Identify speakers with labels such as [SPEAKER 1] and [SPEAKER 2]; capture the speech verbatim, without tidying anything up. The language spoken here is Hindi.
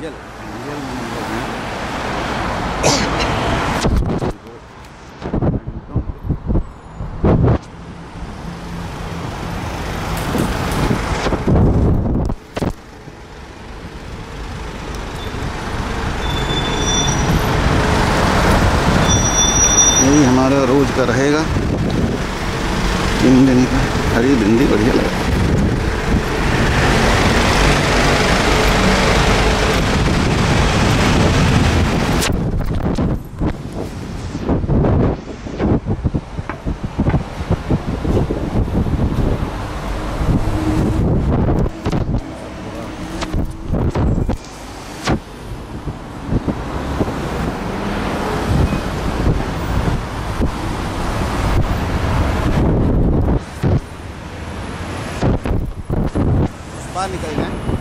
[SPEAKER 1] एंजल एंजल में यही हमारा रोज का रहेगा तीन दिन का। हरी भिंडी बढ़िया लगा। बाहर निकल गए।